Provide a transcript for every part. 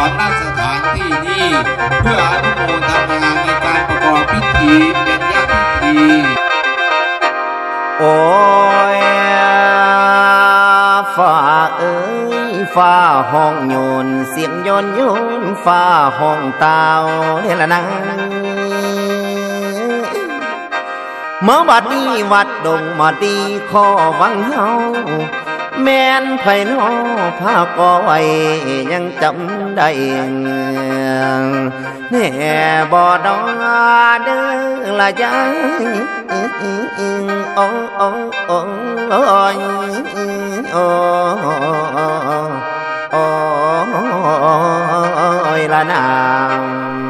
อนณสถานที่นี้เพื่ออนุโมทนาในการประกอบพิธีเป็นญาติพิธีโอ้ยฟ้าเอ้ยฟ้าห้องโยนเสียงโยนโยนฟ้าห้องเตาเด้ละนะเมื่อบัดนี้วัดดงมาดีขอวังเฮาแม่นไผน้อพาก่อไว้ยังจำได้แน่บ่ดอเด้อละยายโอ้โอ้โอ้โอ้โอ้โอ้ยละนาง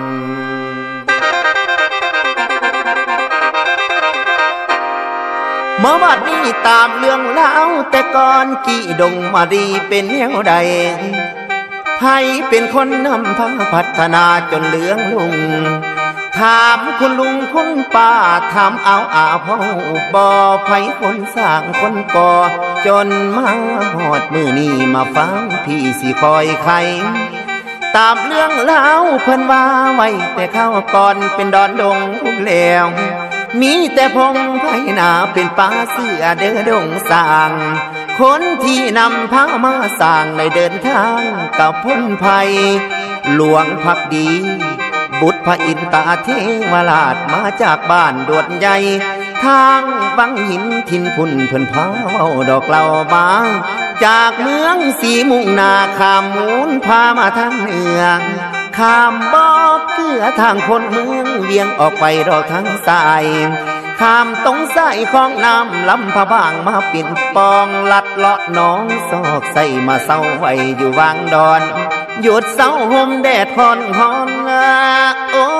เมื่อบัดนี้ตามเรื่องเล่าแต่ก่อนกี่ดงมาดีเป็นแนวใดไผเป็นคนนำพาพัฒนาจนเหลืองลุงถามคุณลุงคุณป้าถามเอาพ่อบ่ไผคนสร้างคนก่อจนมาหอดมือนี้มาฟังพี่สิคอยใครตามเรื่องเล่าเพิ่นว่าไว้แต่เข้าก่อนเป็นดอนดงพุ่งแล้วมีแต่พงไผหนาเป็นป่าเสือเด้อดงสร้างคนที่นำพามาสร้างในเดินทางกับพ้นภัยหลวงพักดีบุตรพระอินตาเทวราชมาจากบ้านดวดใหญ่ทางบังหินทินพุ่นเพิ่นพาเว้าดอกเหล่ามาจากเมืองสีมุ่งนาข้ามมูลพามาทางเหนือข้ามบ่อเกลือทางคนเมืองเวียงออกไปดอกทางสายข้ามตรงสายของน้ำลำพะบางมาปิ่นปองลัดเลาะน้องซอกใส่มาเศร้าไว้อยู่วางดอนหยุดเศร้าห่มแดดฮอนโอ้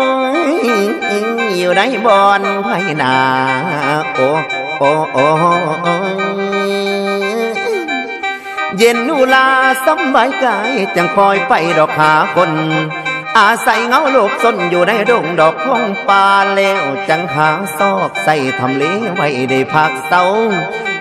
อยู่ในบอนไผ่นาโอ้เย็นอุลาสบายกายจังคอยไปดอกหาคนอาศัยเงาโลกซนอยู่ในดงดอกพงป่าแล้วจังหาซอกใส่ทำเลไว้ได้พักเศร้า